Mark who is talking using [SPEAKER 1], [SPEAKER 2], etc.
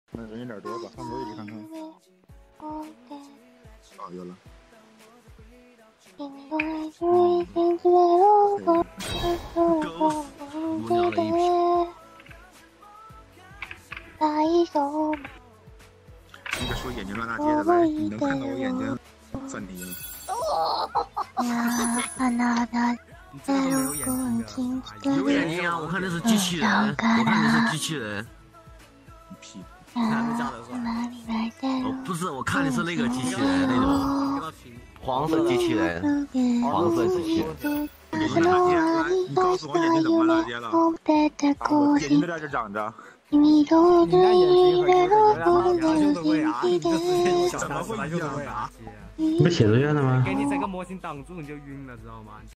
[SPEAKER 1] 那人有点多吧，换个位置看看。哦，有了。
[SPEAKER 2] 无聊的一批。
[SPEAKER 1] 那个说眼睛乱大街的，来，你能看到我眼睛，算你赢。
[SPEAKER 2] 有眼睛啊！我看那是机器人，我看你是机器人。
[SPEAKER 1] 屁！
[SPEAKER 2] 哦，不是，我看的是那个机器人，那种黄色机器人，黄色机器人。
[SPEAKER 1] 眼睛大街，来，你告诉我眼睛怎么大街了？我眼睛都在这长着。
[SPEAKER 3] 你看眼睛和有的鬼啊！你这直接小打死了有的鬼啊！
[SPEAKER 4] 你不写作业了吗？
[SPEAKER 3] 给你这个模型挡住你就晕了，知道吗？